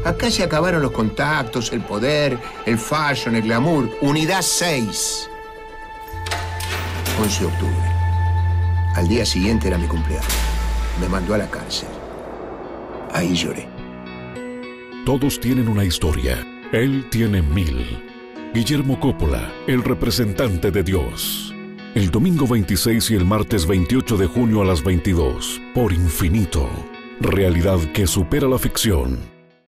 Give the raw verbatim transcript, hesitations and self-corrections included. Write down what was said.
Acá se acabaron los contactos, el poder, el fashion, el glamour. Unidad seis. once de octubre. Al día siguiente era mi cumpleaños. Me mandó a la cárcel. Ahí lloré. Todos tienen una historia. Él tiene mil. Guillermo Coppola, el representante de Dios. El domingo veintiséis y el martes veintiocho de junio a las veintidós. Por Infinito. Realidad que supera la ficción.